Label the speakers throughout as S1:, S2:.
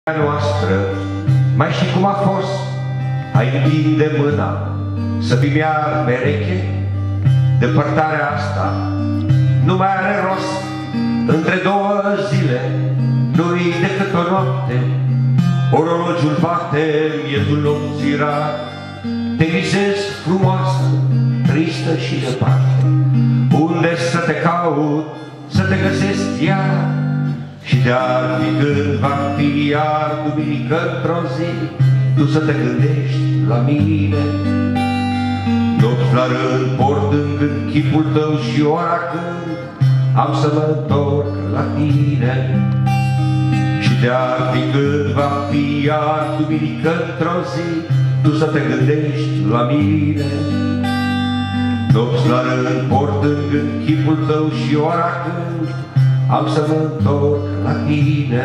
S1: noastră, mai și cum a fost, ai întinde mâna, să fim iar pereche. Depărtarea asta nu mai are rost, între două zile nu-i decât o noapte. Orologiul bate, miezul nopții rar, te visezi frumoasă, tristă și departe. Unde să te caut, să te găsesc iar? Și de-ar fi când va fi iar duminică într-o zi, tu să te gândești la mine. Nopți la rând portând în chipul tău și ora când am să mă întorc la tine. Și de-ar fi când va fi iar duminică într-o zi, tu să te gândești la mine. Nopți la rând portând în chipul tău și ora când am să mă întorc la tine.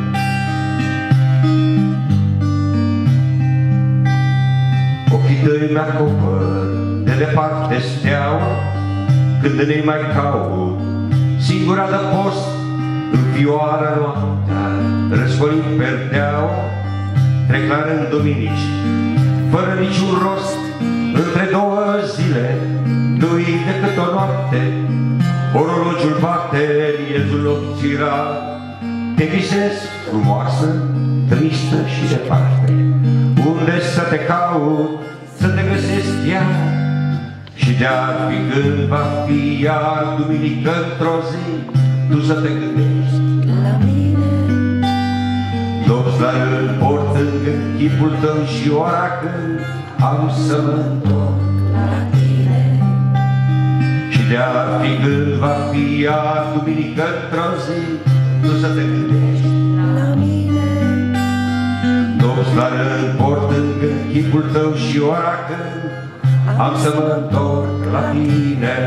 S1: Ochii tăi mi-acopăr de departe steaua, când ne mai caut singura de post. Înfioară noaptea, răscolim perdeaua, trec la rând duminici, fără niciun rost. Între două zile nu-i decât o noapte. Orologiul bate, miezul nopții rar, te visezi frumoasă, tristă și departe. Unde să te caut, să te găsesc iar? Și de-ar fi când va fi iar duminică într-o zi, tu să te gândești
S2: la mine.
S1: Nopți la rând portând în chipul tău și ora când am să mă întorc
S2: la tine.
S1: Și de-ar fi când va fi iar duminică într-o zi, tu să te gândești
S2: la mine.
S1: Nopți la rând portând în chipul tău și ora când am să mă întorc la tine.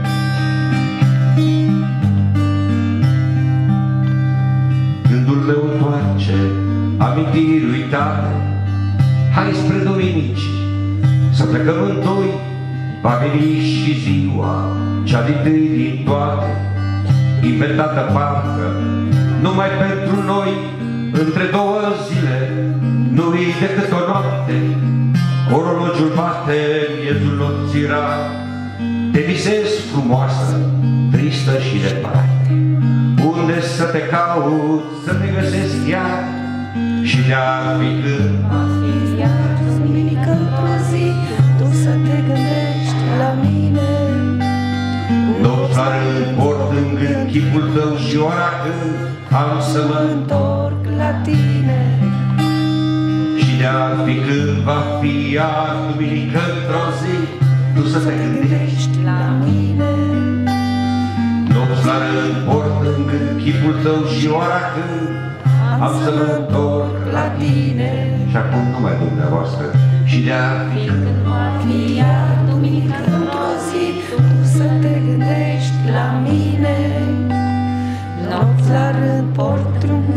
S1: Gândul meu întoarce amintiri uitate. Hai spre duminici să plecăm întâi, va veni și ziua cea dintâi din toate, inventată parcă numai pentru noi. Între două zile nu-i decât o noapte. Orologiul bate, miezul nopții rar, te visezi frumoasă, tristă și departe. Unde să te caut, să te găsesc iar? Și de-ar fi când
S2: Va fi iar duminică într-o zi, tu să te gândești la mine.
S1: nopți la rând portând în chipul tău și ora când am să mă
S2: întorc la tine.
S1: Și de-ar fi când va fi iar duminică într-o zi, tu să te gândești
S2: la mine.
S1: nopți la rând portând în chipul tău și ora când am să mă întorc
S2: la tine.
S1: Și acum numai dumneavoastră. Și de-ar fi
S2: Când va fi iar duminică într-o zi, tu să te gândești la mine. Nopți la rând port